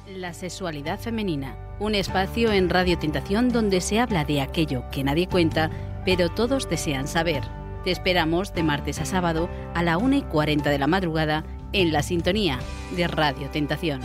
La sexualidad femenina, un espacio en Radio Tentación donde se habla de aquello que nadie cuenta, pero todos desean saber. Te esperamos de martes a sábado a la 1:40 de la madrugada en la sintonía de Radio Tentación.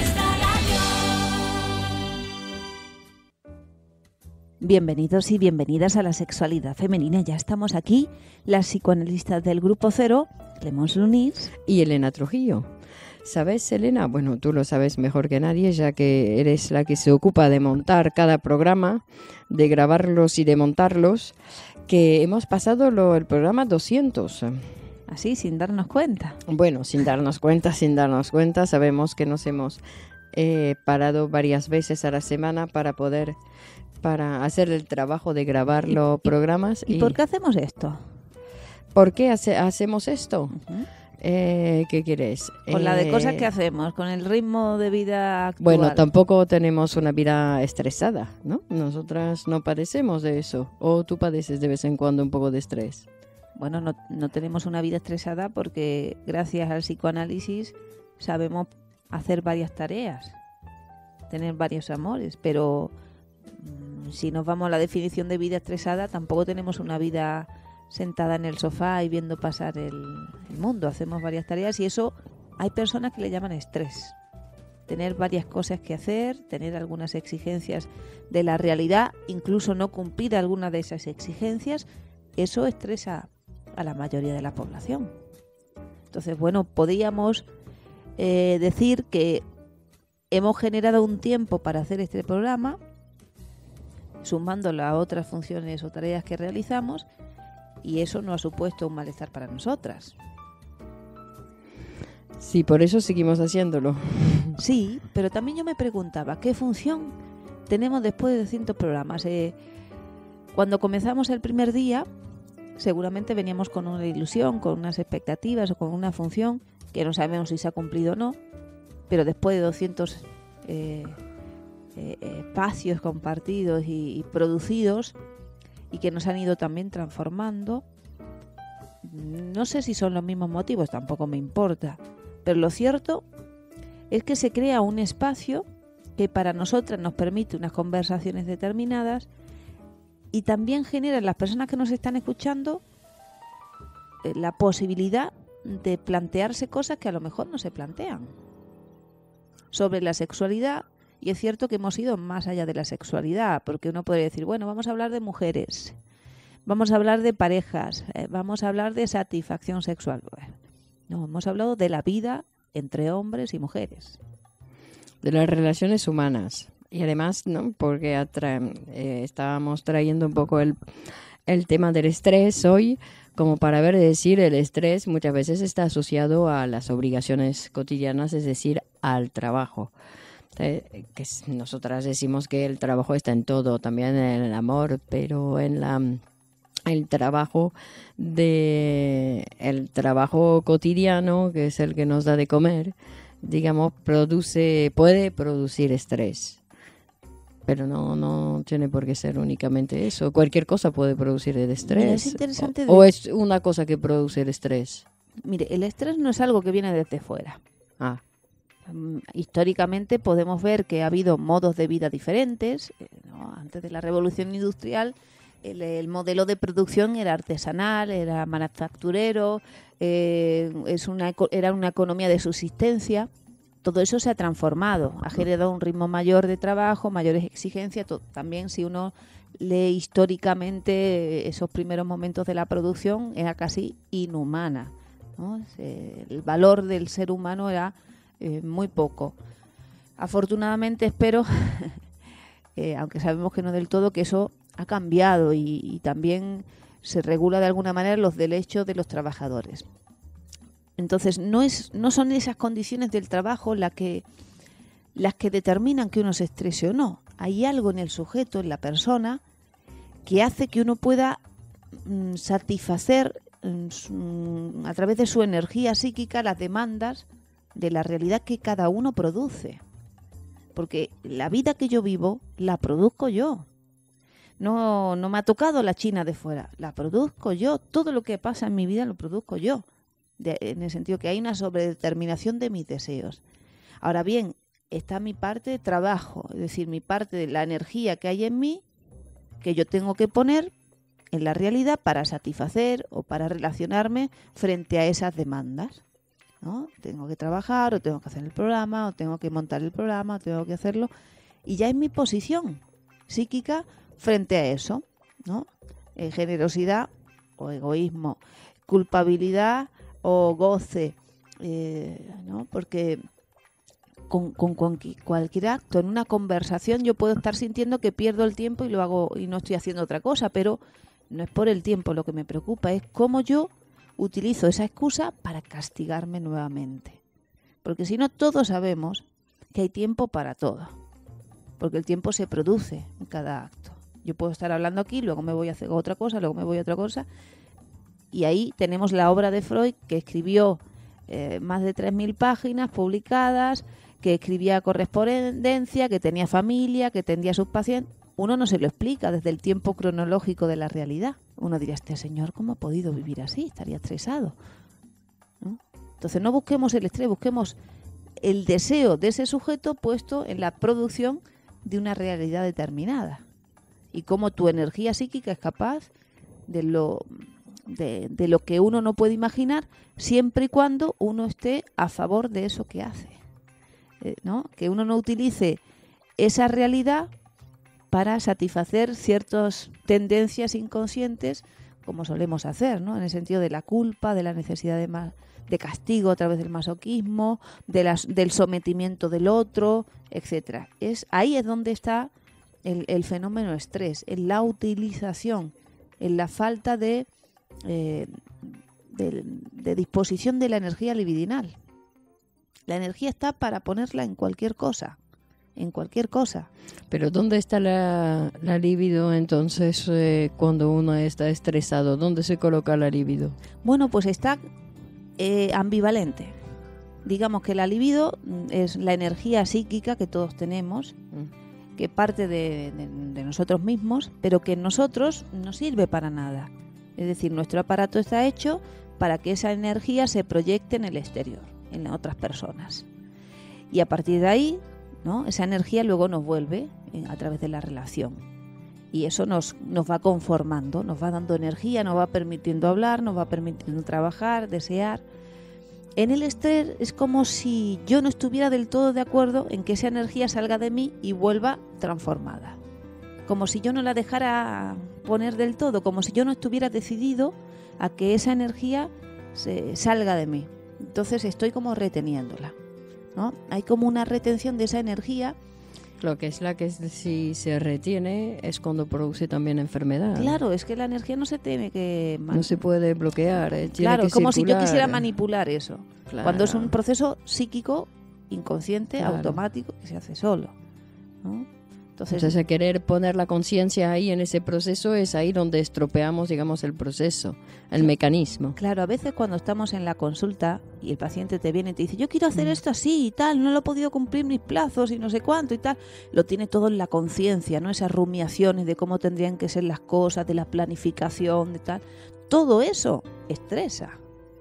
Bienvenidos y bienvenidas a la sexualidad femenina. Ya estamos aquí, las psicoanalistas del Grupo Cero, Clemence Lunís y Elena Trujillo. ¿Sabes, Elena? Bueno, tú lo sabes mejor que nadie, ya que eres la que se ocupa de montar cada programa, de grabarlos y de montarlos, que hemos pasado el programa 200. Así, sin darnos cuenta. Bueno, sin darnos cuenta, sabemos que nos hemos parado varias veces a la semana para hacer el trabajo de grabar los programas. ¿Y por qué hacemos esto? ¿Por qué hacemos esto? Uh-huh. ¿Qué quieres? Con la de cosas que hacemos, con el ritmo de vida actual. Bueno, tampoco tenemos una vida estresada, ¿no? Nosotras no padecemos de eso. ¿O tú padeces de vez en cuando un poco de estrés? Bueno, no tenemos una vida estresada porque gracias al psicoanálisis sabemos hacer varias tareas, tener varios amores, pero si nos vamos a la definición de vida estresada, tampoco tenemos una vida sentada en el sofá y viendo pasar el mundo. Hacemos varias tareas y eso hay personas que le llaman estrés. Tener varias cosas que hacer, tener algunas exigencias de la realidad, incluso no cumplir alguna de esas exigencias, eso estresa a la mayoría de la población. Entonces, bueno, podríamos decir que hemos generado un tiempo para hacer este programa, sumando las otras funciones o tareas que realizamos, y eso no ha supuesto un malestar para nosotras. Sí, por eso seguimos haciéndolo. Sí, pero también yo me preguntaba, ¿qué función tenemos después de 200 programas? Cuando comenzamos el primer día, seguramente veníamos con una ilusión, con unas expectativas o con una función que no sabemos si se ha cumplido o no, pero después de 200 espacios compartidos y producidos, y que nos han ido también transformando. No sé si son los mismos motivos, tampoco me importa, pero lo cierto es que se crea un espacio que para nosotras nos permite unas conversaciones determinadas y también genera en las personas que nos están escuchando la posibilidad de plantearse cosas que a lo mejor no se plantean sobre la sexualidad. Y es cierto que hemos ido más allá de la sexualidad, porque uno podría decir, bueno, vamos a hablar de mujeres, vamos a hablar de parejas, vamos a hablar de satisfacción sexual. Bueno, no, hemos hablado de la vida entre hombres y mujeres. De las relaciones humanas. Y además, ¿no? Porque estábamos trayendo un poco el tema del estrés hoy, como para decir, el estrés muchas veces está asociado a las obligaciones cotidianas, es decir, al trabajo. Que nosotras decimos que el trabajo está en todo, también en el amor, pero en el trabajo cotidiano, que es el que nos da de comer, digamos, puede producir estrés. Pero no tiene por qué ser únicamente eso. Cualquier cosa puede producir el estrés. Mira, es interesante o es una cosa que produce el estrés. Mire, el estrés no es algo que viene desde fuera. Históricamente podemos ver que ha habido modos de vida diferentes, ¿no? Antes de la revolución industrial el modelo de producción era artesanal, era manufacturero, era una economía de subsistencia. Todo eso se ha transformado, ha generado un ritmo mayor de trabajo, mayores exigencias. También si uno lee históricamente esos primeros momentos de la producción era casi inhumana, ¿no? El valor del ser humano era muy poco. Afortunadamente espero, aunque sabemos que no del todo, que eso ha cambiado y también se regula de alguna manera los derechos de los trabajadores. Entonces no son esas condiciones del trabajo las que determinan que uno se estrese o no. Hay algo en el sujeto, en la persona, que hace que uno pueda satisfacer a través de su energía psíquica las demandas de la realidad que cada uno produce. Porque la vida que yo vivo la produzco yo. No me ha tocado la China de fuera, la produzco yo. Todo lo que pasa en mi vida lo produzco yo. En el sentido que hay una sobredeterminación de mis deseos. Ahora bien, está mi parte de trabajo, es decir, mi parte de la energía que hay en mí, que yo tengo que poner en la realidad para satisfacer o para relacionarme frente a esas demandas, ¿no? Tengo que trabajar, o tengo que hacer el programa, o tengo que montar el programa, o tengo que hacerlo, y ya es mi posición psíquica frente a eso, ¿no? Generosidad o egoísmo, culpabilidad o goce, ¿no? Porque con cualquier acto, en una conversación, yo puedo estar sintiendo que pierdo el tiempo y lo hago y no estoy haciendo otra cosa, pero no es por el tiempo lo que me preocupa, es cómo yo utilizo esa excusa para castigarme nuevamente. Porque si no, todos sabemos que hay tiempo para todo, porque el tiempo se produce en cada acto. Yo puedo estar hablando aquí, luego me voy a hacer otra cosa, luego me voy a otra cosa, y ahí tenemos la obra de Freud, que escribió más de 3.000 páginas publicadas, que escribía correspondencia, que tenía familia, que atendía a sus pacientes. Uno no se lo explica desde el tiempo cronológico de la realidad. Uno dirá, este señor, ¿cómo ha podido vivir así? Estaría estresado, ¿no? Entonces no busquemos el estrés, busquemos el deseo de ese sujeto puesto en la producción de una realidad determinada. Y cómo tu energía psíquica es capaz de lo que uno no puede imaginar, siempre y cuando uno esté a favor de eso que hace, ¿no? Que uno no utilice esa realidad para satisfacer ciertas tendencias inconscientes, como solemos hacer, ¿no? En el sentido de la culpa, de la necesidad de castigo a través del masoquismo, del sometimiento del otro, etcétera. Ahí es donde está el fenómeno estrés, en la utilización, en la falta de disposición de la energía libidinal. La energía está para ponerla en cualquier cosa. En cualquier cosa. Pero ¿dónde está la libido entonces cuando uno está estresado? ¿Dónde se coloca la libido? Bueno, pues está ambivalente. Digamos que la libido es la energía psíquica que todos tenemos, que parte de nosotros mismos, pero que en nosotros no sirve para nada. Es decir, nuestro aparato está hecho para que esa energía se proyecte en el exterior, en otras personas. Y a partir de ahí, ¿no? Esa energía luego nos vuelve a través de la relación. Y eso nos va conformando, nos va dando energía, nos va permitiendo hablar, nos va permitiendo trabajar, desear. En el estrés es como si yo no estuviera del todo de acuerdo en que esa energía salga de mí y vuelva transformada. Como si yo no la dejara poner del todo, como si yo no estuviera decidido a que esa energía salga de mí. Entonces estoy como reteniéndola, ¿no? Hay como una retención de esa energía. Lo que es si se retiene es cuando produce también enfermedad. Claro, es que la energía no se tiene que... No se puede bloquear. Claro, es como circular. Si yo quisiera manipular eso. Claro. Cuando es un proceso psíquico, inconsciente, claro. Automático, que se hace solo, ¿no? Entonces, el querer poner la conciencia ahí en ese proceso es ahí donde estropeamos, digamos, el proceso, el mecanismo. Claro, a veces cuando estamos en la consulta y el paciente te viene y te dice, yo quiero hacer esto así y tal, no lo he podido cumplir mis plazos y no sé cuánto y tal, lo tiene todo en la conciencia, ¿no? Esas rumiaciones de cómo tendrían que ser las cosas, de la planificación, de tal. Todo eso estresa.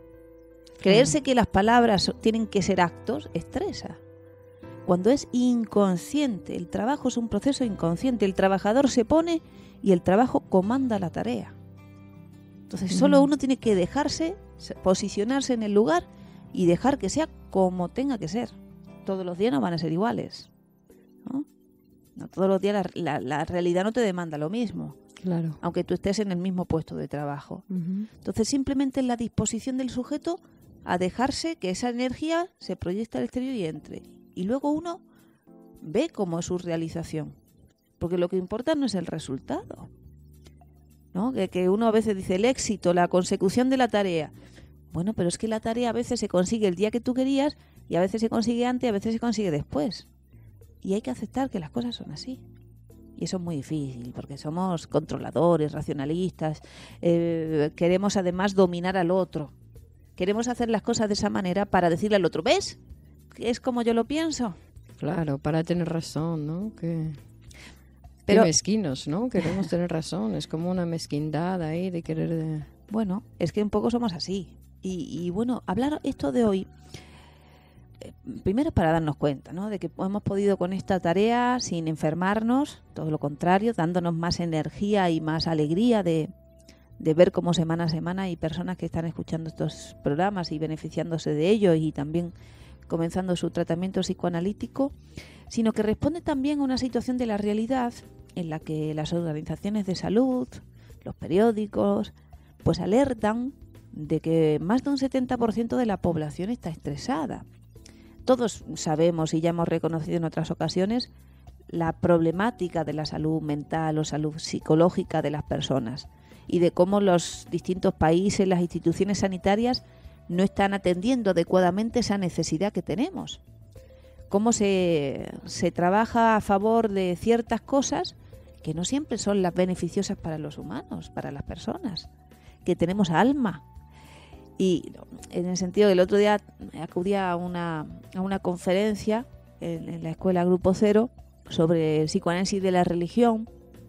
Creerse que las palabras tienen que ser actos, estresa. Cuando es inconsciente, el trabajo es un proceso inconsciente, el trabajador se pone y el trabajo comanda la tarea. Entonces solo uno tiene que dejarse, posicionarse en el lugar y dejar que sea como tenga que ser. Todos los días no van a ser iguales, ¿no? No todos los días la realidad no te demanda lo mismo. Claro. Aunque tú estés en el mismo puesto de trabajo. Entonces simplemente es la disposición del sujeto a dejarse que esa energía se proyecte al exterior y entre. Y luego uno ve cómo es su realización. Porque lo que importa no es el resultado, ¿no? Que uno a veces dice el éxito, la consecución de la tarea. Bueno, pero es que la tarea a veces se consigue el día que tú querías y a veces se consigue antes y a veces se consigue después. Y hay que aceptar que las cosas son así. Y eso es muy difícil porque somos controladores, racionalistas. Queremos además dominar al otro. Queremos hacer las cosas de esa manera para decirle al otro, ¿ves? Es como yo lo pienso. Claro, para tener razón, ¿no? Qué Pero mezquinos, ¿no? Queremos tener razón. Es como una mezquindad ahí de querer... Bueno, es que un poco somos así. Y bueno, hablar esto de hoy primero para darnos cuenta, ¿no?, de que hemos podido con esta tarea sin enfermarnos, todo lo contrario, dándonos más energía y más alegría de ver cómo semana a semana hay personas que están escuchando estos programas y beneficiándose de ellos y también comenzando su tratamiento psicoanalítico, sino que responde también a una situación de la realidad en la que las organizaciones de salud, los periódicos, pues alertan de que más de un 70% de la población está estresada. Todos sabemos y ya hemos reconocido en otras ocasiones la problemática de la salud mental o salud psicológica de las personas y de cómo los distintos países, las instituciones sanitarias no están atendiendo adecuadamente esa necesidad que tenemos. Cómo se trabaja a favor de ciertas cosas que no siempre son las beneficiosas para los humanos, para las personas, que tenemos alma. Y en el sentido del otro día acudí a una conferencia en la escuela Grupo Cero sobre el psicoanálisis de la religión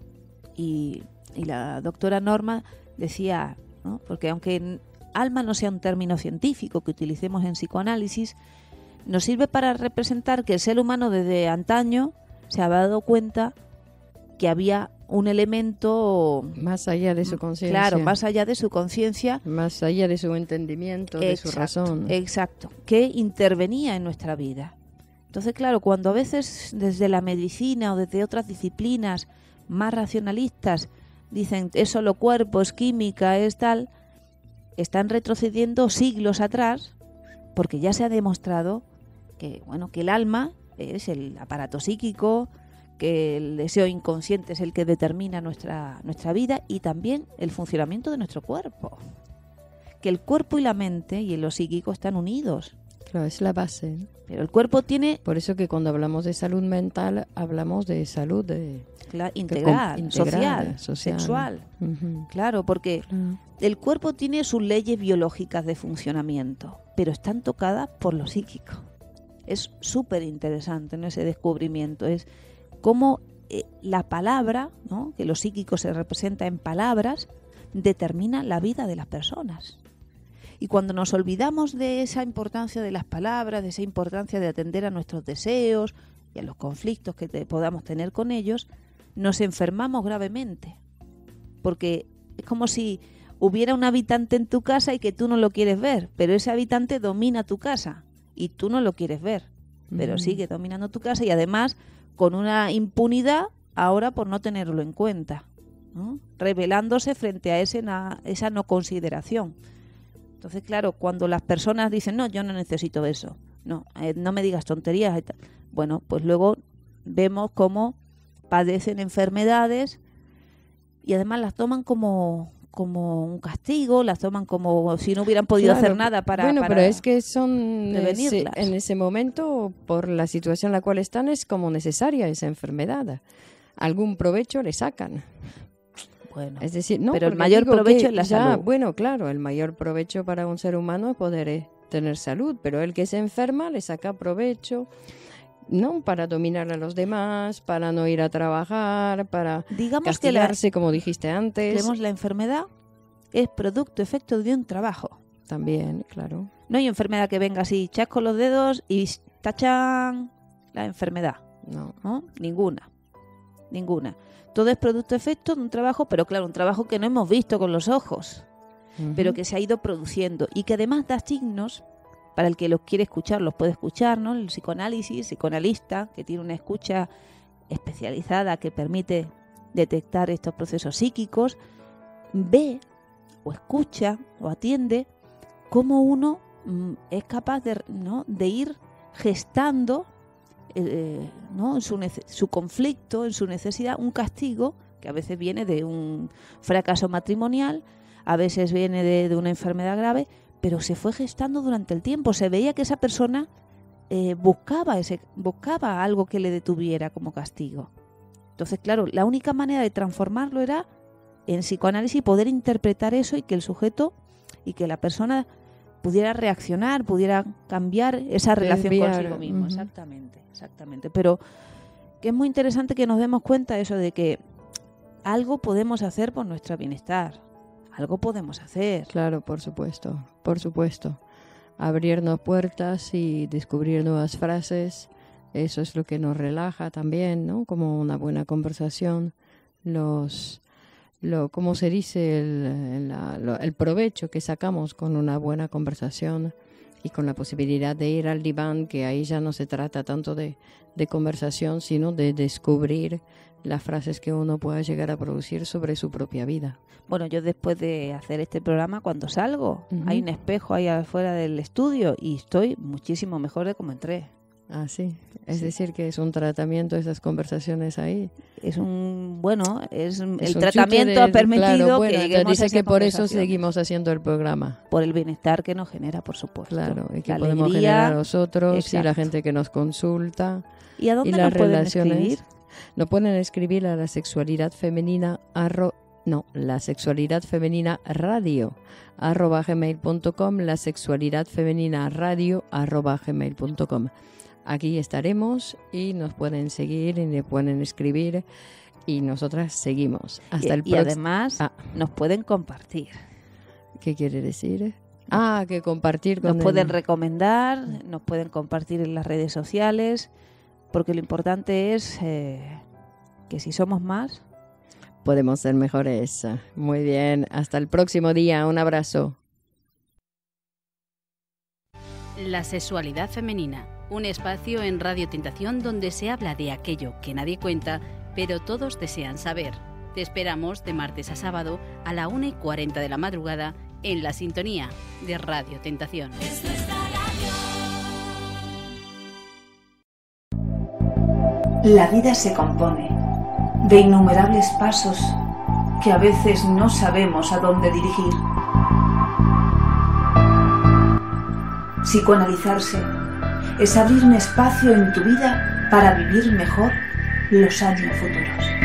y la doctora Norma decía, ¿no?, porque aunque alma no sea un término científico que utilicemos en psicoanálisis, nos sirve para representar que el ser humano desde antaño se ha dado cuenta que había un elemento más allá de su conciencia. Claro, más allá de su conciencia. Más allá de su entendimiento, de su razón. Exacto, que intervenía en nuestra vida. Entonces, claro, cuando a veces desde la medicina o desde otras disciplinas más racionalistas dicen es solo cuerpo, es química, es tal, están retrocediendo siglos atrás porque ya se ha demostrado que, bueno, que el alma es el aparato psíquico, que el deseo inconsciente es el que determina nuestra vida y también el funcionamiento de nuestro cuerpo. Que el cuerpo y la mente y lo psíquico están unidos. Claro, es la base, ¿no? Pero el cuerpo tiene... Por eso que cuando hablamos de salud mental, hablamos de salud integral, social, sexual. Uh-huh. Claro, porque el cuerpo tiene sus leyes biológicas de funcionamiento, pero están tocadas por lo psíquico. Es súper interesante, ¿no?, ese descubrimiento. Es cómo la palabra, ¿no?, que lo psíquico se representa en palabras, determina la vida de las personas. Y cuando nos olvidamos de esa importancia de las palabras, de esa importancia de atender a nuestros deseos y a los conflictos que podamos tener con ellos, nos enfermamos gravemente. Porque es como si hubiera un habitante en tu casa y que tú no lo quieres ver, pero ese habitante domina tu casa y tú no lo quieres ver, pero sigue dominando tu casa y además con una impunidad ahora por no tenerlo en cuenta, ¿no?, rebelándose frente a esa no consideración. Entonces, claro, cuando las personas dicen, no, yo no necesito eso, no me digas tonterías y tal, bueno, pues luego vemos cómo padecen enfermedades y además las toman como un castigo, las toman como si no hubieran podido hacer nada para pero es que son prevenirlas. En ese momento, por la situación en la cual están, es como necesaria esa enfermedad. Algún provecho le sacan. Bueno, es decir, no, pero el mayor provecho es la salud. Bueno, claro, el mayor provecho para un ser humano es poder tener salud, pero el que se enferma le saca provecho, no para dominar a los demás, para no ir a trabajar, para castigarse, como dijiste antes. La enfermedad es producto, efecto de un trabajo. También, claro. No hay enfermedad que venga así, chasco los dedos y tachan la enfermedad. No, ninguna. Todo es producto, efecto de un trabajo, pero claro, un trabajo que no hemos visto con los ojos, pero que se ha ido produciendo y que además da signos. Para el que los quiere escuchar, los puede escuchar, ¿no? El psicoanalista, que tiene una escucha especializada que permite detectar estos procesos psíquicos, ve o escucha o atiende cómo uno es capaz de ir gestando ¿no?, en su conflicto, en su necesidad, un castigo que a veces viene de un fracaso matrimonial, a veces viene de una enfermedad grave, pero se fue gestando durante el tiempo. Se veía que esa persona buscaba algo que le detuviera como castigo. Entonces, claro, la única manera de transformarlo era en psicoanálisis poder interpretar eso y que el sujeto y que la persona pudiera reaccionar, pudiera cambiar esa relación consigo mismo. Exactamente. Pero que es muy interesante que nos demos cuenta eso de que algo podemos hacer por nuestro bienestar. Algo podemos hacer. Claro, por supuesto. abrirnos puertas y descubrir nuevas frases. Eso es lo que nos relaja también, ¿no? Como una buena conversación. ¿Cómo se dice? El provecho que sacamos con una buena conversación y con la posibilidad de ir al diván, que ahí ya no se trata tanto de conversación, sino de descubrir las frases que uno pueda llegar a producir sobre su propia vida. Bueno, yo después de hacer este programa, cuando salgo, hay un espejo ahí afuera del estudio y estoy muchísimo mejor de como entré. Ah, sí. Es decir, que es un tratamiento esas conversaciones ahí. Es el tratamiento ha permitido que lleguemos dice a esa que por eso conversación. seguimos haciendo el programa. Por el bienestar que nos genera, por supuesto. Claro, y que La podemos alegría, generar a nosotros exacto. y la gente que nos consulta. ¿Y a dónde y nos las pueden relaciones. escribir? Nos pueden escribir a la sexualidad femenina la sexualidad femenina radio @gmail.com, la sexualidad femenina radio @gmail.com. Aquí estaremos y nos pueden seguir y nos pueden escribir y nosotras seguimos. Hasta el Y además nos pueden compartir. ¿Qué quiere decir? Que compartir con Nos pueden recomendar, nos pueden compartir en las redes sociales, porque lo importante es que si somos más, podemos ser mejores. Muy bien, hasta el próximo día. Un abrazo. La sexualidad femenina, un espacio en Radio Tentación donde se habla de aquello que nadie cuenta, pero todos desean saber. Te esperamos de martes a sábado a la 1:40 de la madrugada en la sintonía de Radio Tentación. La vida se compone de innumerables pasos que a veces no sabemos a dónde dirigir. Psicoanalizarse es abrir un espacio en tu vida para vivir mejor los años futuros.